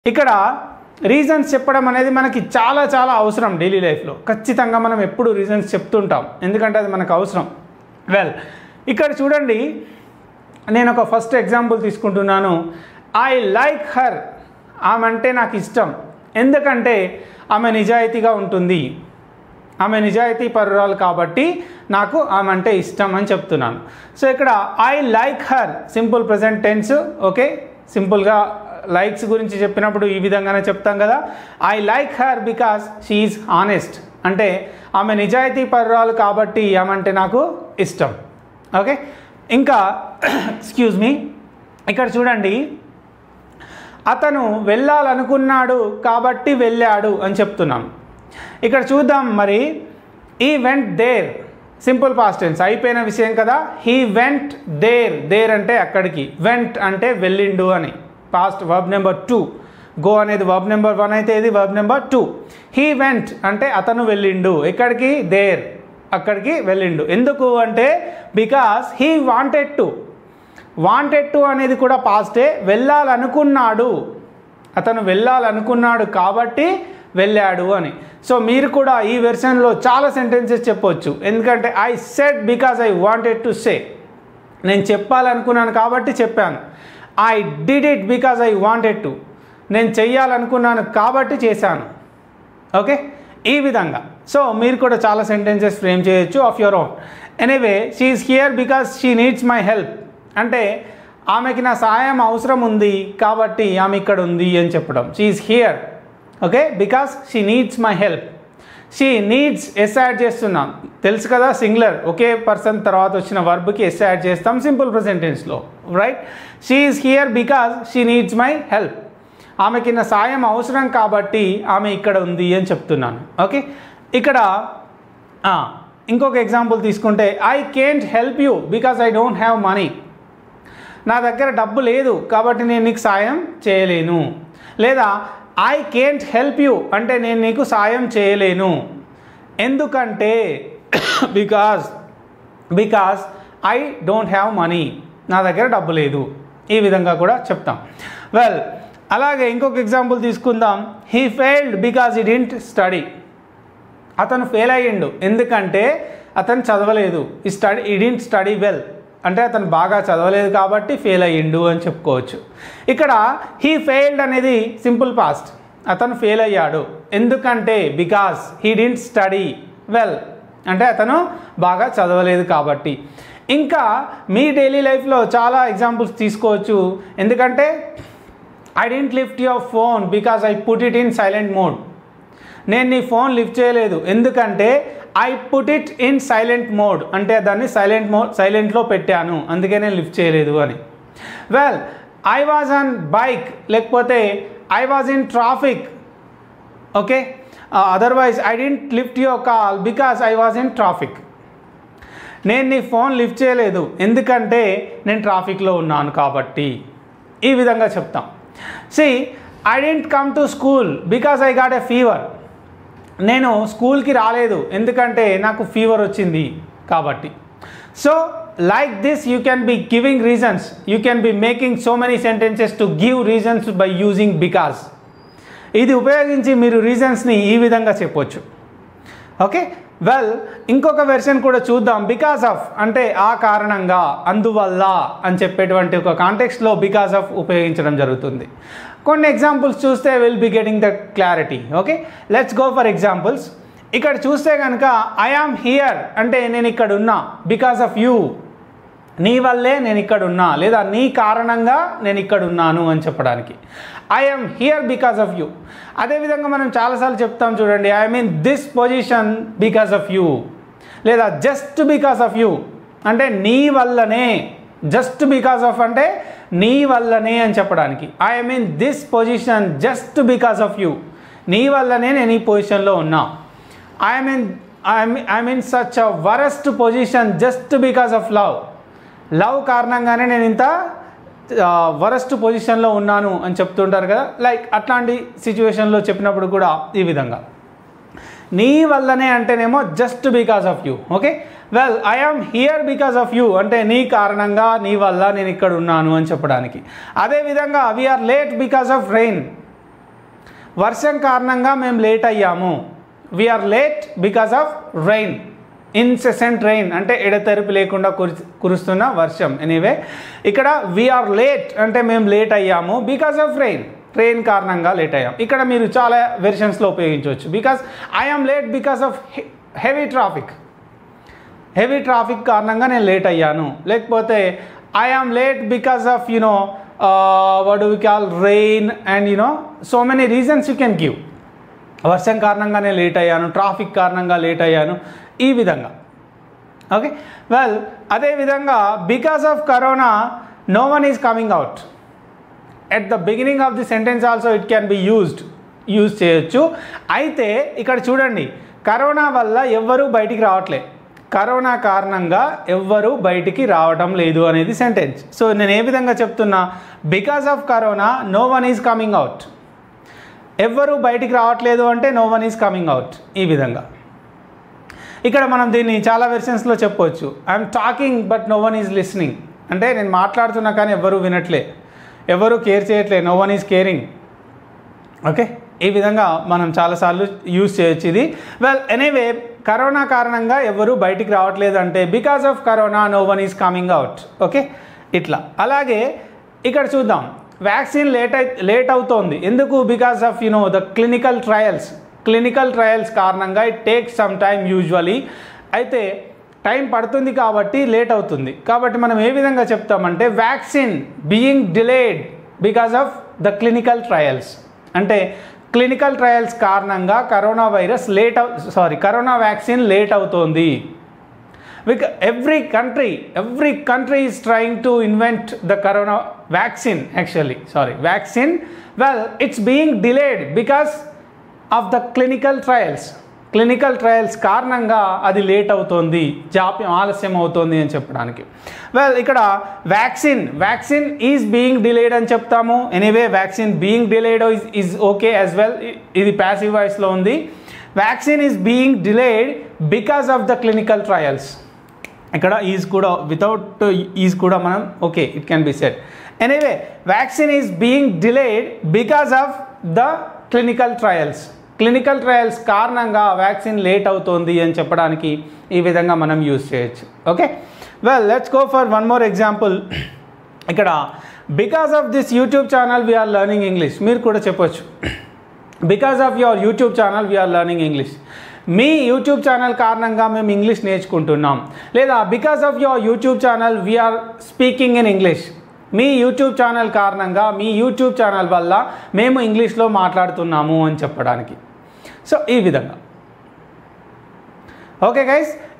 ఇక్కడ రీజన్స్ చెప్పడం అనేది మనకి చాలా చాలా అవసరం డైలీ లైఫ్లో. ఖచ్చితంగా మనం ఎప్పుడు రీజన్స్ చెప్తుంటాం, ఎందుకంటే అది మనకు అవసరం. వెల్, ఇక్కడ చూడండి, నేను ఒక ఫస్ట్ ఎగ్జాంపుల్ తీసుకుంటున్నాను. ఐ లైక్ హర్, ఆమె అంటే నాకు ఇష్టం, ఎందుకంటే ఆమె నిజాయితీగా ఉంటుంది, ఆమె నిజాయితీ పరురాలు కాబట్టి నాకు ఆమె అంటే ఇష్టం అని చెప్తున్నాను. సో ఇక్కడ I like her simple present tense. Okay, సింపుల్గా లైక్స్ గురించి చెప్పినప్పుడు ఈ విధంగానే చెప్తాం కదా. I like her because she is honest, అంటే ఆమె నిజాయితీ పరురాలు కాబట్టి ఆమె అంటే నాకు ఇష్టం. ఓకే, ఇంకా ఎక్స్క్యూజ్ మీ, ఇక్కడ చూడండి, అతను వెళ్ళాలనుకున్నాడు కాబట్టి వెళ్ళాడు అని చెప్తున్నాను. ఇక్కడ చూద్దాం మరి, ఈ went there simple past tense, అయిపోయిన విషయం కదా. హీ వెంట్ దేర్, దేర్ అంటే అక్కడికి, వెంట్ అంటే వెళ్ళిండు అని, పాస్ట్ వర్బ్ నెంబర్ 2. గో అనేది వర్బ్ నెంబర్ 1 అయితే ఇది వర్బ్ నెంబర్ 2. హీ వెంట్ అంటే అతను వెళ్ళిండు, ఎక్కడికి, దేర్, అక్కడికి వెళ్ళిండు. ఎందుకు అంటే because he wanted to, wanted to అనేది కూడా పాస్టే, వెళ్ళాలనుకున్నాడు, అతను వెళ్ళాలనుకున్నాడు కాబట్టి వెళ్ళాడు అని. సో మీరు కూడా ఈ వెర్షన్లో చాలా సెంటెన్సెస్ చెప్పవచ్చు, ఎందుకంటే I said because I wanted to say, నేను చెప్పాలనుకున్నాను కాబట్టి చెప్పాను. I did it because I wanted to, నేను చెయ్యాలనుకున్నాను కాబట్టి చేశాను. ఓకే, ఈ విధంగా. సో మీరు కూడా చాలా సెంటెన్సెస్ ఫ్రేమ్ చేయొచ్చు of your own. Anyway, she is here because she needs my help, అంటే ఆమెకి నా సహాయం అవసరం ఉంది కాబట్టి ఆమె ఇక్కడ ఉంది అని చెప్పడం. She is here, okay, because she needs my help. She needs S add చేస్తున్నాం, తెలుసు కదా, సింగులర్, ఒకే పర్సన్ తర్వాత వచ్చిన వర్బ్కి ఎస్ యాడ్ చేస్తాం సింపుల్ ప్రెజెంట్ టెన్స్లో, right. She is here because she needs my help, ఆమెకి నా సాయం అవసరం కాబట్టి ఆమె ఇక్కడ ఉంది అని చెప్తున్నాను. ఓకే, ఇక్కడ ఇంకొక ఎగ్జాంపుల్ తీసుకుంటే, I can't help you because I don't have money, నా దగ్గర డబ్బు లేదు కాబట్టి నేను నీకు సాయం చేయలేను. లేదా ఐ కేంట్ హెల్ప్ యూ అంటే నేను నీకు సాయం చేయలేను, ఎందుకంటే because I don't have money, నా దగ్గర డబ్బు లేదు. ఈ విధంగా కూడా చెప్తాం. వెల్, అలాగే ఇంకొక ఎగ్జాంపుల్ తీసుకుందాం. He failed because he didn't study, అతను ఫెయిల్ అయ్యిండు ఎందుకంటే అతను చదవలేదు. హీ డిడ్ంట్ స్టడీ వెల్ అంటే అతను బాగా చదవలేదు కాబట్టి ఫెయిల్ అయ్యిండు అని చెప్పుకోవచ్చు. ఇక్కడ హీ ఫెయిల్డ్ అనేది సింపుల్ పాస్ట్, అతను ఫెయిల్ అయ్యాడు ఎందుకంటే because he didn't study well అంటే అతను బాగా చదవలేదు కాబట్టి. ఇంకా మీ డైలీ లైఫ్లో చాలా ఎగ్జాంపుల్స్ తీసుకోవచ్చు, ఎందుకంటే I didn't lift your phone because I put it in silent mode, నేను నీ ఫోన్ లిఫ్ట్ చేయలేదు ఎందుకంటే I put it in silent mode అంటే దాన్ని సైలెంట్లో పెట్టాను అందుకే నేను లిఫ్ట్ చేయలేదు అని. Well, I was on bike లేకపోతే I was in traffic. Okay, otherwise I didn't lift your call because I was in traffic, నేను నీ ఫోన్ లిఫ్ట్ చేయలేదు ఎందుకంటే నేను ట్రాఫిక్లో ఉన్నాను కాబట్టి. ఈ విధంగా చెప్తాం. See, I didn't come to school because I got a fever, నేను స్కూల్కి రాలేదు ఎందుకంటే నాకు ఫీవర్ వచ్చింది కాబట్టి. So like this you can be giving reasons, you can be making so many sentences to give reasons by using because. ఇది ఉపయోగించి మీరు రీజన్స్ని ఈ విధంగా చెప్పొచ్చు. ఓకే, వెల్, ఇంకొక వెర్షన్ కూడా చూద్దాం. బికాస్ ఆఫ్ అంటే ఆ కారణంగా, అందువల్ల అని చెప్పేటువంటి ఒక కాంటెక్స్ట్లో బికాస్ ఆఫ్ ఉపయోగించడం జరుగుతుంది. కొన్ని ఎగ్జాంపుల్స్ చూస్తే will be getting the clarity. Okay, let's go for examples. ఇక్కడ చూస్తే కనుక ఐ ఆమ్ హియర్ అంటే నేను ఇక్కడ ఉన్నా, బికాస్ ఆఫ్ యూ, నీ వల్లే నేను ఇక్కడ ఉన్నా లేదా నీ కారణంగా నేను ఇక్కడ ఉన్నాను అని చెప్పడానికి I am here because of you. అదేవిధంగా మనం చాలాసార్లు చెప్తాం చూడండి, I mean this position because of you, లేదా జస్ట్ బికాస్ ఆఫ్ యూ అంటే నీ వల్లనే, జస్ట్ బికాస్ ఆఫ్ అంటే నీ వల్లనే అని చెప్పడానికి. I mean this position just because of you, నీ వల్లనే నేను ఈ పొజిషన్లో ఉన్నా. I mean such a worst position just because of love, love కారణంగానే నేను ఇంత వరస్ట్ పొజిషన్లో ఉన్నాను అని చెప్తుంటారు కదా. లైక్ అట్లాంటి సిచ్యువేషన్లో చెప్పినప్పుడు కూడా ఈ విధంగా నీ వల్లనే అంటేనేమో just because of you. Okay, well, I am here because of you అంటే నీ కారణంగా, నీ వల్ల నేను ఇక్కడ ఉన్నాను అని చెప్పడానికి. అదేవిధంగా we are late because of rain, వర్షం కారణంగా మేము లేట్ అయ్యాము. We are late because of rain, incessant rain అంటే ఎడతెరిపి లేకుండా కురుస్తున్న వర్షం. ఎనీవే ఇక్కడ వీఆర్ లేట్ అంటే మేము లేట్ అయ్యాము బికాస్ ఆఫ్ రెయిన్ కారణంగా లేట్ అయ్యాం. ఇక్కడ మీరు చాలా వెర్షన్స్లో ఉపయోగించవచ్చు. Because I am late because of heavy traffic కారణంగా నేను లేట్ అయ్యాను. లేకపోతే I am late because of what do we call rain and so many reasons you can give. వర్షం కారణంగా నేను లేట్ అయ్యాను, ట్రాఫిక్ కారణంగా లేట్ అయ్యాను, ఈ విధంగా. ఓకే, వెల్ అదేవిధంగా because of corona no one is coming out. At the beginning of the sentence also it can be use చేయొచ్చు. అయితే ఇక్కడ చూడండి, కరోనా వల్ల ఎవ్వరూ బయటికి రావట్లే, కరోనా కారణంగా ఎవ్వరూ బయటికి రావటం లేదు అనేది సెంటెన్స్. సో నేను ఏ విధంగా చెప్తున్నా, because of corona no one is coming out. ఎవ్వరూ బయటికి రావట్లేదు అంటే no one is coming out, ఈ విధంగా. ఇక్కడ మనం దీన్ని చాలా వెర్షన్స్లో చెప్పవచ్చు. I'm talking but no one is listening అంటే నేను మాట్లాడుతున్నా కానీ ఎవ్వరూ వినట్లే, ఎవరు కేర్ చేయట్లే, no one is caring. Okay, ఈ విధంగా మనం చాలాసార్లు యూజ్ చేయొచ్చు ఇది. వెల్ ఎనీవే కరోనా కారణంగా ఎవరు బయటికి రావట్లేదు అంటే because of corona no one is coming out. Okay, ఇట్లా. అలాగే ఇక్కడ చూద్దాం, వ్యాక్సిన్ లేట్ అవుతోంది ఎందుకు? Because of the clinical trials కారణంగా it takes some time usually. అయితే టైం పడుతుంది కాబట్టి లేట్ అవుతుంది. కాబట్టి మనం ఏ విధంగా చెప్తామంటే vaccine being delayed because of the clinical trials. అంటే క్లినికల్ ట్రయల్స్ కారణంగా కరోనా వ్యాక్సిన్ లేట్ అవుతోంది. Every country is trying to invent the corona vaccine. Vaccine well it's being delayed because of the clinical trials కారణంగా అది late అవుతుంది, ఆలస్యం అవుతుంది అని చెప్పడానికి. వెల్ ఇక్కడ వ్యాక్సిన్ ఈజ్ బీయింగ్ డిలేడ్ అని చెప్తాము. Anyway vaccine being delayed is okay as well, ఇది ప్యాసివ్ వాయిస్లో ఉంది. Vaccine is being delayed because of the clinical trials. ఇక్కడ ఈజ్ కూడా వితౌట్ ఈజ్ కూడా మనం okay it can be said. Anyway vaccine is being delayed because of the clinical trials కారణంగా vaccine late అవుతోంది అని చెప్పడానికి ఈ విధంగా మనం యూజ్ చేయొచ్చు. Okay, well let's go for one more example. ఇక్కడ because of this YouTube channel we are learning English. మీరు కూడా చెప్పొచ్చు, because of your YouTube channel we are learning English. మీ యూట్యూబ్ ఛానల్ కారణంగా మేము ఇంగ్లీష్ నేర్చుకుంటున్నాం. లేదా because of your YouTube channel we are speaking in English. మీ యూట్యూబ్ ఛానల్ కారణంగా, మీ యూట్యూబ్ ఛానల్ వల్ల మేము ఇంగ్లీష్లో మాట్లాడుతున్నాము అని చెప్పడానికి. సో ఈ విధంగా. Okay guys,